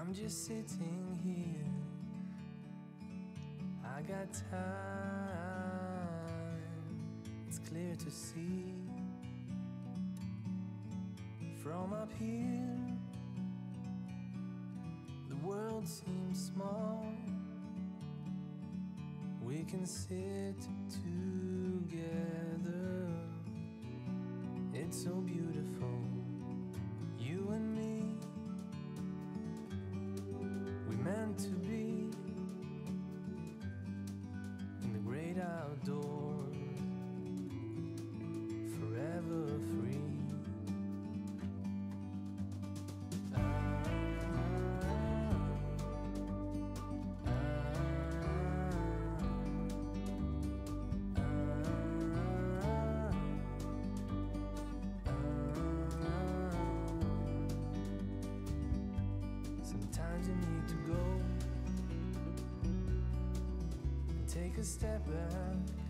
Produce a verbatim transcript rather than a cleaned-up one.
I'm just sitting here. I got time, it's clear to see. From up here, the world seems small. We can sit together. It's so beautiful, you and me. We meant to be in the great outdoors, forever free. Sometimes you need to go and take a step back